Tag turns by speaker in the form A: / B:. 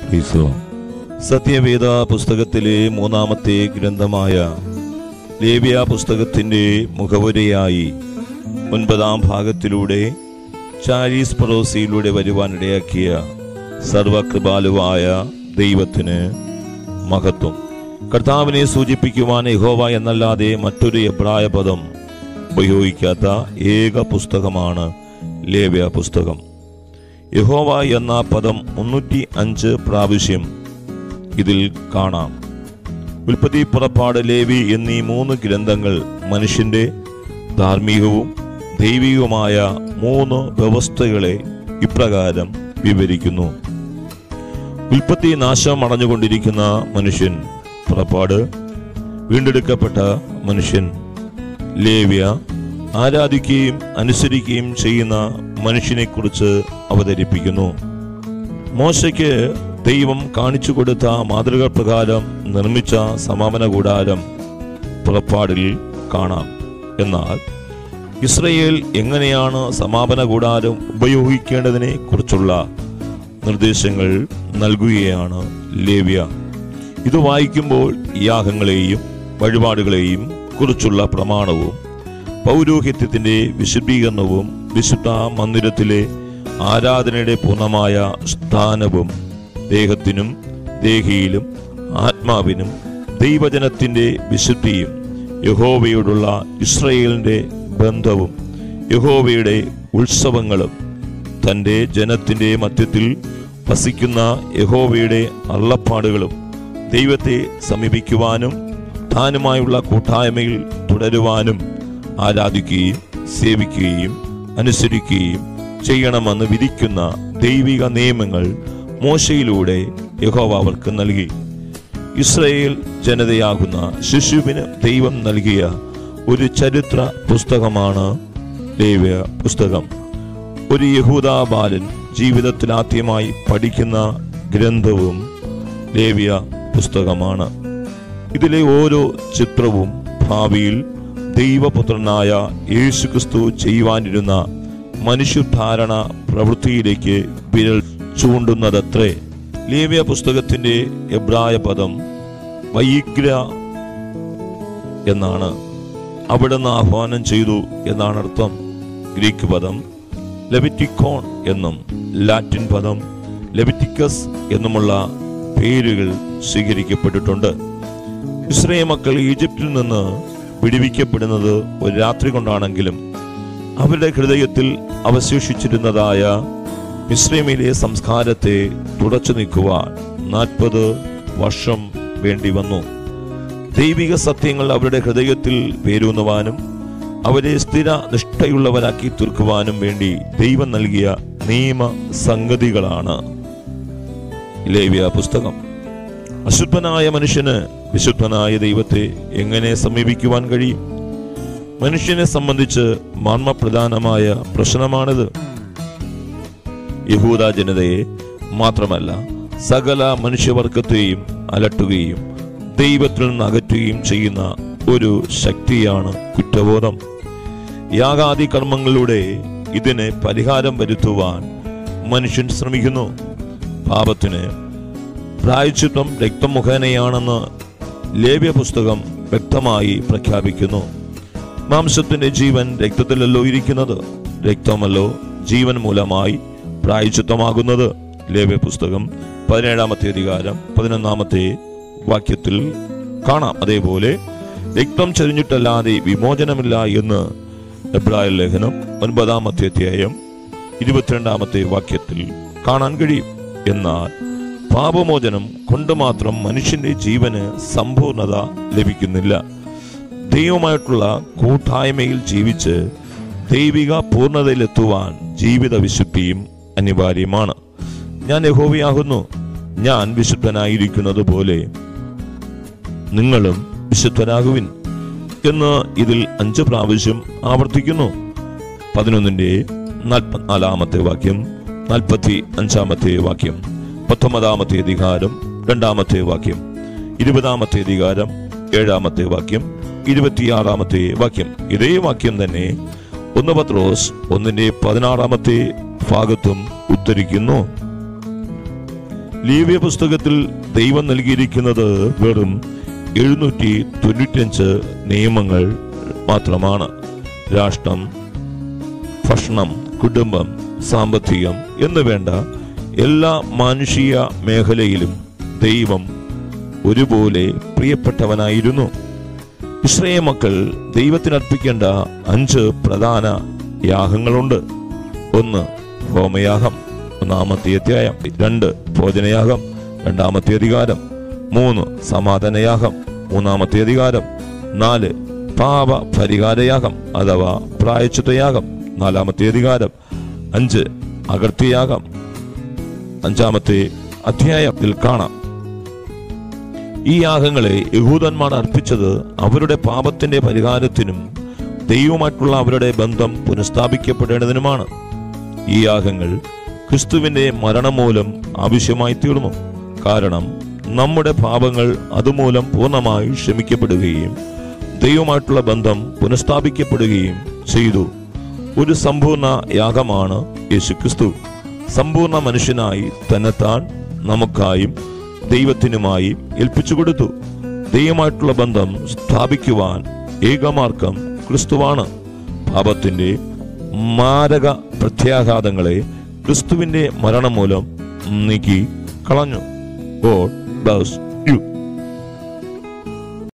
A: സത്യവേദ പുസ്തകത്തിലെ മൂന്നാമത്തെ ഗ്രന്ഥമായ ലേവ്യ പുസ്തകത്തിൻ്റെ മുഖവുരയായി 9-ാം ഭാഗത്തിലൂടെ ചാരീസ് പറോസിയിലൂടെ വരുവാനിടയാക്കിയ സർവകൃപാലുവായ ദൈവത്തിന് മഹത്വം. കർത്താവിനെ സൂചിപ്പിക്കുവാൻ യഹോവ എന്നല്ലാതെ മറ്റൊരു എബ്രായ പദം ഉപയോഗിക്കാത്ത ഏക പുസ്തകമാണ് ലേവ്യ പുസ്തകം. യഹോവ എന്ന പദം 305 പ്രാവശ്യം ഇതിൽ കാണാം. ഉൽപ്പത്തി, പുറപ്പാട്, ലേവി എന്നീ 3 ഗ്രന്ഥങ്ങൾ മനുഷ്യന്റെ ധാർമ്മികവും ദൈവികവുമായ 3 വ്യവസ്ഥകളെ ഇപ്രകാരം വിവരിക്കുന്നു. ഉൽപ്പത്തി, നാശം അടഞ്ഞുകൊണ്ടിരിക്കുന്ന മനുഷ്യൻ. പുറപ്പാട്, വീണ്ടെടുക്കപ്പെട്ട മനുഷ്യൻ. ലേവ്യ, ആരാധിക്കുകയും അനുസരിക്കുകയും ചെയ്യുന്ന മനുഷ്യനെ കുറിച്ച് അവതരിപ്പിക്കുന്നു. മോശയ്ക്ക് ദൈവം കാണിച്ചു കൊടുത്ത മാതൃക പ്രകാരം നിർമ്മിച്ച സമാപന കൂടാരം പുറപ്പാടിൽ കാണാം. എന്നാൽ ഇസ്രയേൽ എങ്ങനെയാണ് സമാപന കൂടാരം ഉപയോഗിക്കേണ്ടതിനെ കുറിച്ചുള്ള നിർദ്ദേശങ്ങൾ നൽകുകയാണ് ലേവ്യ. ഇത് വായിക്കുമ്പോൾ യാഗങ്ങളെയും വഴിപാടുകളെയും കുറിച്ചുള്ള പ്രമാണവും പൗരോഹിത്യത്തിന്റെ വിശുദ്ധീകരണവും വിശുദ്ധ മന്ദിരത്തിലെ ആരാധനയുടെ പൂർണ്ണമായ സ്ഥാനവും ദേഹത്തിനും ദേഹിയിലും ആത്മാവിനും ദൈവജനത്തിന്റെ വിശുദ്ധിയും യഹോവയോടുള്ള ഇസ്രയേലിന്റെ ബന്ധവും യഹോവയുടെ ഉത്സവങ്ങളും തൻ്റെ ജനത്തിന്റെ മധ്യത്തിൽ വസിക്കുന്ന യഹോവയുടെ അരുളപ്പാടുകളും ദൈവത്തെ സമീപിക്കുവാനും താനുമായുള്ള കൂട്ടായ്മയിൽ തുടരുവാനും ആരാധിക്കുകയും സേവിക്കുകയും അനുസരിക്കുകയും ചെയ്യണമെന്ന് വിധിക്കുന്ന ദൈവിക നിയമങ്ങൾ മോശയിലൂടെ യഹോവ അവർക്ക് നൽകി. ഇസ്രായേൽ ജനതയാകുന്ന ശിശുവിന് ദൈവം നൽകിയ ഒരു ചരിത്ര പുസ്തകമാണ് ലേവ്യ പുസ്തകം. ഒരു യഹൂദ ബാലൻ ജീവിതത്തിൽ ആദ്യമായി പഠിക്കുന്ന ഗ്രന്ഥവും ലേവ്യ പുസ്തകമാണ്. ഇതിലെ ഓരോ ചിത്രവും ഭാവിയിൽ ദൈവപുത്രനായ യേശുക്രിസ്തു ചെയ്യുവാനിരുന്ന മനുഷ്യധാരണ പ്രവൃത്തിയിലേക്ക് വിരൽ ചൂണ്ടുന്നതത്രേ. ലേവ്യ പുസ്തകത്തിന്റെ എബ്രായ പദം വൈഗ്ര എന്നാണ്. അവിടുന്ന് ആഹ്വാനം ചെയ്തു എന്നാണ് അർത്ഥം. ഗ്രീക്ക് പദം ലെവിറ്റിക്കോൺ എന്നും ലാറ്റിൻ പദം ലെവിറ്റിക്കസ് എന്നുമുള്ള പേരുകൾ സ്വീകരിക്കപ്പെട്ടിട്ടുണ്ട്. ഇസ്രായേൽ മക്കൾ ഈജിപ്തിൽ നിന്ന് വിടുവിക്കപ്പെടുന്നത് ഒരു രാത്രി കൊണ്ടാണെങ്കിലും അവരുടെ ഹൃദയത്തിൽ അവശേഷിച്ചിരുന്നതായ മിസ്രൈമിലെ സംസ്കാരത്തെ തുടച്ചു നീക്കുവാൻ 40 വർഷം വേണ്ടി വന്നു. ദൈവിക സത്യങ്ങൾ അവരുടെ ഹൃദയത്തിൽ വേരൂന്നുവാനും അവരെ സ്ഥിര നിഷ്ഠയുള്ളവരാക്കി തീർക്കുവാനും വേണ്ടി ദൈവം നൽകിയ നിയമ സംഗതികളാണ് ലേവ്യ പുസ്തകം. അശുദ്ധനായ മനുഷ്യന് വിശുദ്ധനായ ദൈവത്തെ എങ്ങനെ സമീപിക്കുവാൻ കഴിയും? മനുഷ്യനെ സംബന്ധിച്ച് മർമ്മപ്രധാനമായ പ്രശ്നമാണിത്. യഹൂദ ജനതയെ മാത്രമല്ല സകല മനുഷ്യവർഗത്തെയും അലട്ടുകയും ദൈവത്തിൽ നിന്ന് അകറ്റുകയും ചെയ്യുന്ന ഒരു ശക്തിയാണ് കുറ്റബോധം. യാഗാദി കർമ്മങ്ങളിലൂടെ ഇതിന് പരിഹാരം വരുത്തുവാൻ മനുഷ്യൻ ശ്രമിക്കുന്നു. പാപത്തിന് പ്രായശ്ചിത്തം രക്തം മുഖേനയാണെന്ന് ലേവ്യ പുസ്തകം വ്യക്തമായി പ്രഖ്യാപിക്കുന്നു. മാംസത്തിന്റെ ജീവൻ രക്തത്തിലല്ലോ ഇരിക്കുന്നത്, രക്തമല്ലോ ജീവൻ മൂലമായി പ്രായശ്ചിത്തമാകുന്നത്. ലേവ്യ പുസ്തകം 17-ാമത്തെ അധികാരം 11-ാമത്തെ വാക്യത്തിൽ കാണാം. അതേപോലെ രക്തം ചൊരിഞ്ഞിട്ടല്ലാതെ വിമോചനമില്ല എന്ന് എബ്രായ ലേഖനം 9-ാമത്തെ അധ്യായം 22-ാമത്തെ വാക്യത്തിൽ കാണാൻ കഴിയും. എന്നാൽ പാപമോചനം കൊണ്ട് മാത്രം മനുഷ്യന്റെ ജീവന് സമ്പൂർണത ലഭിക്കുന്നില്ല. ദൈവമായിട്ടുള്ള കൂട്ടായ്മയിൽ ജീവിച്ച് ദൈവിക പൂർണ്ണതയിലെത്തുവാൻ ജീവിത വിശുദ്ധിയും അനിവാര്യമാണ്. ഞാൻ യഹോവയാകുന്നു, ഞാൻ വിശുദ്ധനായിരിക്കുന്നത് പോലെ നിങ്ങളും വിശുദ്ധരാകുവിൻ എന്ന് ഇതിൽ 5 പ്രാവശ്യം ആവർത്തിക്കുന്നു. 11-ാമത്തെ വാക്യം, 45-ാമത്തെ വാക്യം, 19-ാമത്തെ അധികാരം 2-ാമത്തെ വാക്യം, 20-ാമത്തെ അധികാരം 7-ാമത്തെ വാക്യം, 26-ാമത്തെ വാക്യം. ഇതേ വാക്യം തന്നെ 1 പത്രോസ് 1-ന്റെ 16-ാമത്തെ ഭാഗത്തും ഉദ്ധരിക്കുന്നു. ലേവ്യ പുസ്തകത്തിൽ ദൈവം നൽകിയിരിക്കുന്നത് വെറും 795 നിയമങ്ങൾ മാത്രമാണ്. രാഷ്ട്രം, ഭക്ഷണം, കുടുംബം, സാമ്പത്തികം എന്ന് വേണ്ട എല്ലാ മാനുഷിക മേഖലയിലും ദൈവം ഒരുപോലെ പ്രിയപ്പെട്ടവനായിരുന്നു. ഇസ്രായേൽ മക്കൾ ദൈവത്തിന് അർപ്പിക്കേണ്ട 5 പ്രധാന യാഗങ്ങളുണ്ട്. 1 ഹോമയാഗം, 1-ാമത്തെ അധ്യായം. 2 ഭോജനയാഗം, 2-ാമത്തെ അധികാരം. 3 സമാധാനയാഗം, 3-ാമത്തെ അധികാരം. 4 പാപ പരിഹാരയാഗം അഥവാ പ്രായശ്ചിത്തയാഗം, 4-ാമത്തെ അധികാരം. 5 അകൃത്യയാഗം, 5-ാമത്തെ അധ്യായത്തിൽ കാണാം. ഈ യാഗങ്ങളെ യഹൂദന്മാർ അർപ്പിച്ചത് അവരുടെ പാപത്തിന്റെ പരിഹാരത്തിനും ദൈവവുമായിട്ടുള്ള അവരുടെ ബന്ധം പുനഃസ്ഥാപിക്കപ്പെടേണ്ടതിനുമാണ്. ഈ യാഗങ്ങൾ ക്രിസ്തുവിന്റെ മരണം മൂലം ആവശ്യമായി തീർന്നു. കാരണം നമ്മുടെ പാപങ്ങൾ അതുമൂലം പൂർണ്ണമായി ക്ഷമിക്കപ്പെടുകയും ദൈവവുമായിട്ടുള്ള ബന്ധം പുനഃസ്ഥാപിക്കപ്പെടുകയും ചെയ്തു. ഒരു സമ്പൂർണ്ണ യാഗമാണ് യേശുക്രിസ്തു. സമ്പൂർണ്ണ മനുഷ്യനായി തന്നെത്താൻ നമുക്കായും ദൈവത്തിനുമായി ഏൽപ്പിച്ചു കൊടുത്തു. ദൈവമായിട്ടുള്ള ബന്ധം സ്ഥാപിക്കുവാൻ ഏകമാർഗം ക്രിസ്തുവാണ്. പാപത്തിന്റെ മാരക പ്രത്യാഘാതങ്ങളെ ക്രിസ്തുവിന്റെ മരണം മൂലം നീക്കി കളഞ്ഞു. God bless.